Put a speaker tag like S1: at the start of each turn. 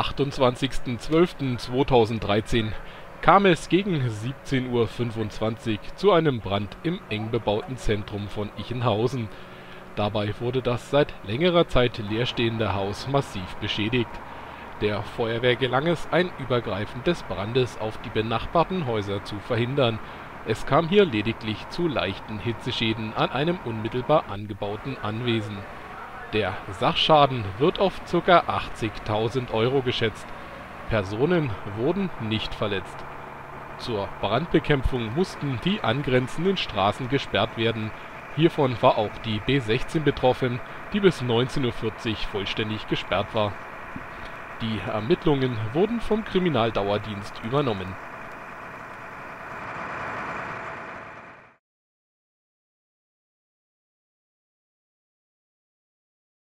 S1: 28.12.2013 kam es gegen 17:25 Uhr zu einem Brand im eng bebauten Zentrum von Ichenhausen. Dabei wurde das seit längerer Zeit leerstehende Haus massiv beschädigt. Der Feuerwehr gelang es, ein Übergreifen des Brandes auf die benachbarten Häuser zu verhindern. Es kam hier lediglich zu leichten Hitzeschäden an einem unmittelbar angebauten Anwesen. Der Sachschaden wird auf ca. 80.000 Euro geschätzt. Personen wurden nicht verletzt. Zur Brandbekämpfung mussten die angrenzenden Straßen gesperrt werden. Hiervon war auch die B16 betroffen, die bis 19:40 Uhr vollständig gesperrt war. Die Ermittlungen wurden vom Kriminaldauerdienst übernommen.